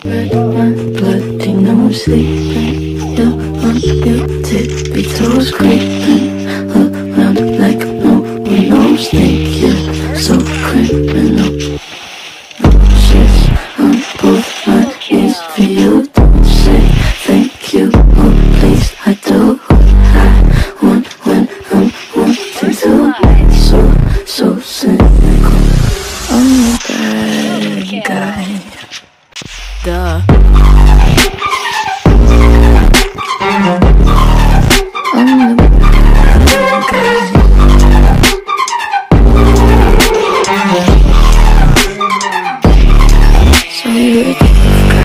red wine, bloody no sleeping. Still on your tippy toes creeping.